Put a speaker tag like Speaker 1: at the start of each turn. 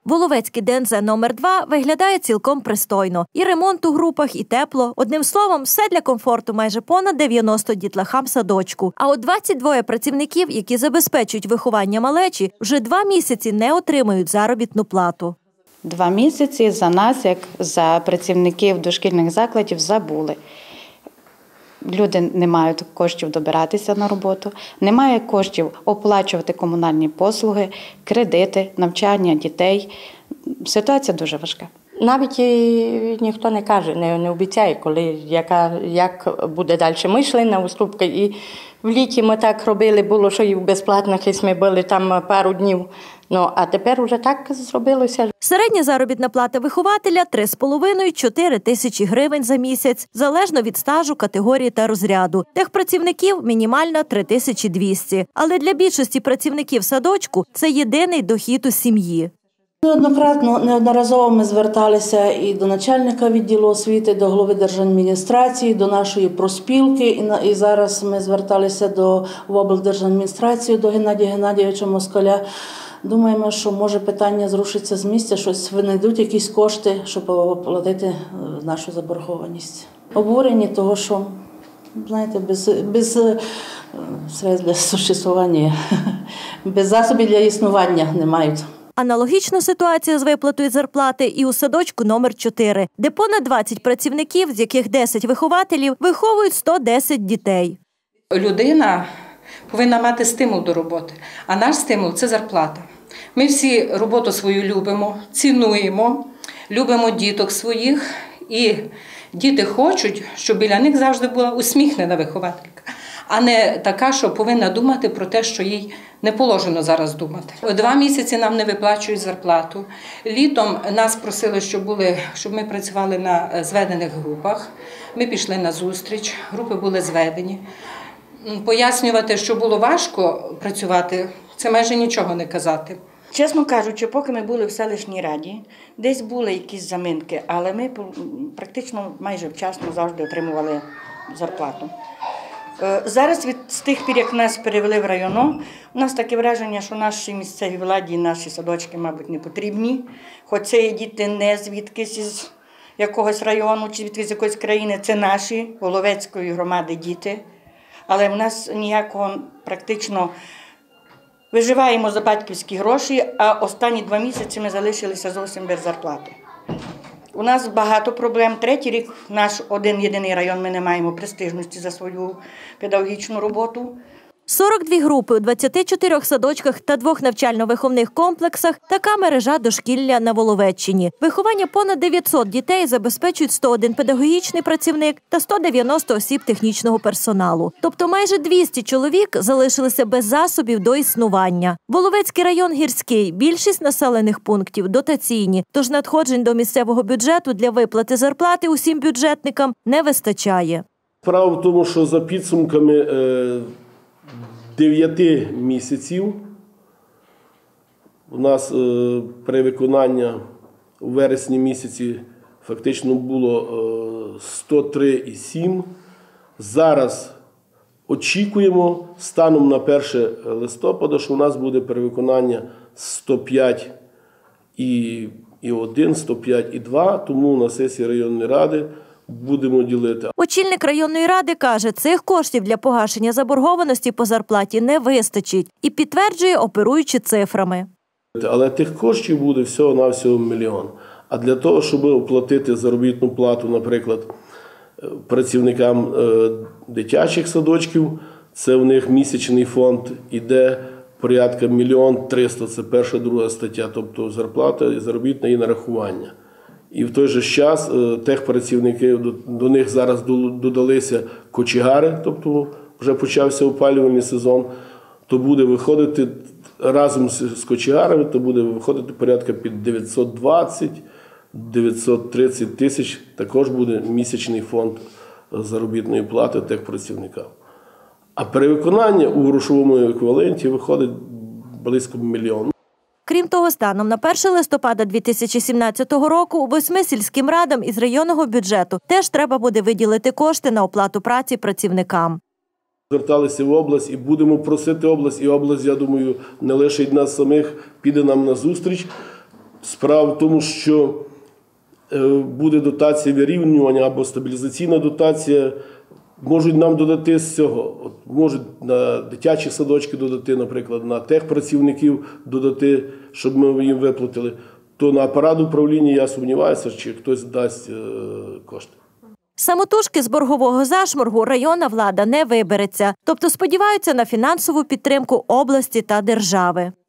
Speaker 1: Воловецький ДНЗ номер 2 виглядає цілком пристойно. І ремонт у групах, і тепло. Одним словом, все для комфорту майже понад 90 дітлахам садочку. А от 22 працівників, які забезпечують виховання малечі, вже 2 місяці не отримують заробітну плату.
Speaker 2: 2 місяці за нас, як за працівників дошкільних закладів, забули. Люди не мають коштів добиратися на роботу, немає коштів оплачувати комунальні послуги, кредити, навчання дітей. Ситуація дуже важка.
Speaker 3: Навіть ніхто не каже, не обіцяє, як буде далі. Ми йшли на уступки і в літі ми так робили, було, що і в безплатних ми були там пару днів. А тепер вже так зробилося.
Speaker 1: Середня заробітна плата вихователя – 3,5–4 тисячі гривень за місяць, залежно від стажу, категорії та розряду. Техпрацівників – мінімальна 3200. Але для більшості працівників садочку це єдиний дохід у сім'ї.
Speaker 4: Неодноразово ми зверталися і до начальника відділу освіти, до голови держадміністрації, до нашої профспілки. І зараз ми зверталися в облдержадміністрацію, до Геннадія Геннадійовича Москаля. Думаємо, що може питання зрушиться з місця, щось знайдуть якісь кошти, щоб оплатити нашу заборгованість. Обурені того, що, знаєте, без средств для существування, без засобів для існування не мають.
Speaker 1: Аналогічна ситуація з виплатою зарплати і у садочку номер 4, де понад 20 працівників, з яких 10 вихователів, виховують 110 дітей.
Speaker 5: Людина повинна мати стимул до роботи, а наш стимул – це зарплата. Ми всі роботу свою любимо, цінуємо, любимо діток своїх, і діти хочуть, щоб біля них завжди була усміхнена вихователька, а не така, що повинна думати про те, що їй не положено зараз думати. 2 місяці нам не виплачують зарплату. Літом нас просили, щоб ми працювали на зведених групах. Ми пішли на зустріч, групи були зведені. Пояснювати, що було важко працювати, це майже нічого не казати.
Speaker 6: Чесно кажучи, поки ми були в селищній раді, десь були якісь заминки, але ми практично майже вчасно завжди отримували зарплату. Зараз з тих пір, як нас перевели в районо, у нас таке враження, що нашій місцевій владі наші садочки, мабуть, не потрібні. Хоч це є діти не звідкись із якогось району чи звідкись з якоїсь країни, це наші Воловецької громади діти. Але в нас ніякого практично виживаємо за батьківські гроші, а останні 2 місяці ми залишилися зовсім без зарплати. У нас багато проблем. 3-й рік наш один-єдиний район, ми не маємо престижності за свою педагогічну роботу.
Speaker 1: 42 групи у 24 садочках та 2 навчально-виховних комплексах – така мережа дошкілля на Воловеччині. Виховання понад 900 дітей забезпечують 101 педагогічний працівник та 190 осіб технічного персоналу. Тобто майже 200 чоловік залишилися без засобів до існування. Воловецький район гірський, більшість населених пунктів дотаційні, тож надходжень до місцевого бюджету для виплати зарплати усім бюджетникам не вистачає.
Speaker 7: Справа в тому, що за підсумками 9 місяців у нас перевиконання у вересні місяці фактично було 103,7. Зараз очікуємо станом на 1 листопада, що у нас буде перевиконання 105,1, 105,2, тому на сесії районної ради будемо ділити.
Speaker 1: Очільник районної ради каже, цих коштів для погашення заборгованості по зарплаті не вистачить і підтверджує, оперуючи цифрами.
Speaker 7: Але тих коштів буде всього-навсього 1 мільйон. А для того, щоб оплатити заробітну плату, наприклад, працівникам дитячих садочків, це в них місячний фонд іде порядка 1 мільйон 300, це перша, друга стаття, тобто зарплата, заробітна і нарахування. І в той же час техпрацівники, до них зараз додалися кочегари, тобто вже почався опалювальний сезон, то буде виходити разом з кочегарами, то буде виходити порядка під 920-930 тисяч, також буде місячний фонд заробітної плати техпрацівникам. А перевиконання у грошовому еквіваленті виходить близько 1 мільйона.
Speaker 1: Крім того, станом на 1 листопада 2017 року 8 сільським радам із районного бюджету теж треба буде виділити кошти на оплату праці працівникам.
Speaker 7: Зверталися в область і будемо просити область, і область, я думаю, не лише від нас самих, піде нам на зустріч. Справа в тому, що буде дотація вирівнювання або стабілізаційна дотація, можуть нам додати з цього. От можуть на дитячі садочки додати, наприклад, на техпрацівників додати, щоб ми їм виплатили. То на апарат управління я сумніваюся, чи хтось дасть кошти.
Speaker 1: Самотужки з боргового зашморгу районна влада не вибереться, тобто сподіваються на фінансову підтримку області та держави.